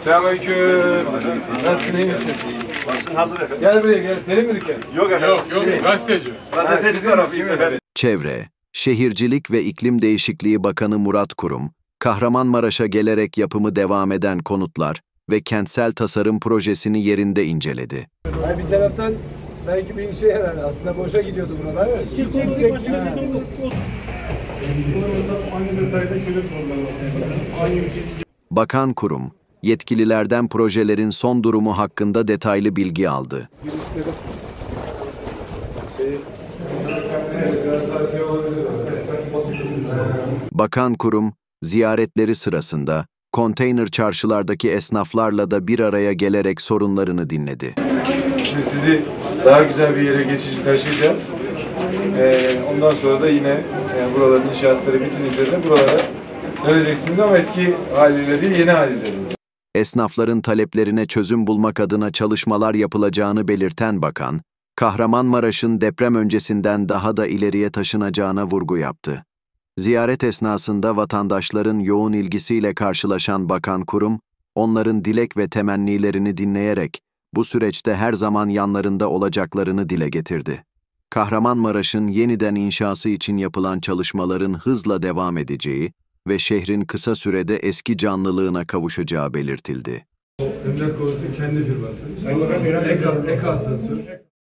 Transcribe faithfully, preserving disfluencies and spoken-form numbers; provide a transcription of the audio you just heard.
Selamünaleyküm. Nasılsın, iyi misin? Gel buraya gel. Senin mi dükkan? Yok efendim. Yok yok gazeteci. Gazeteci tarafıyız efendim. Çevre, Şehircilik ve İklim Değişikliği Bakanı Murat Kurum, Kahramanmaraş'a gelerek yapımı devam eden konutlar ve kentsel tasarım projesini yerinde inceledi. Yani bir taraftan belki bir işe yarar. Aslında boşa gidiyordu buralar. Çek çek çek. Bakan Kurum, yetkililerden projelerin son durumu hakkında detaylı bilgi aldı. Bakan Kurum, ziyaretleri sırasında konteyner çarşılardaki esnaflarla da bir araya gelerek sorunlarını dinledi. Şimdi sizi daha güzel bir yere geçici taşıyacağız. Ee, ondan sonra da yine yani buraların inşaatları bitirince de buralara döneceksiniz ama eski haliyle değil, yeni haliyle. Esnafların taleplerine çözüm bulmak adına çalışmalar yapılacağını belirten bakan, Kahramanmaraş'ın deprem öncesinden daha da ileriye taşınacağına vurgu yaptı. Ziyaret esnasında vatandaşların yoğun ilgisiyle karşılaşan Bakan Kurum, onların dilek ve temennilerini dinleyerek bu süreçte her zaman yanlarında olacaklarını dile getirdi. Kahramanmaraş'ın yeniden inşası için yapılan çalışmaların hızla devam edeceği ve şehrin kısa sürede eski canlılığına kavuşacağı belirtildi. Emlak Konut'un kendi firması. Sayın Bakan, bir an Eka, Eka Asansör.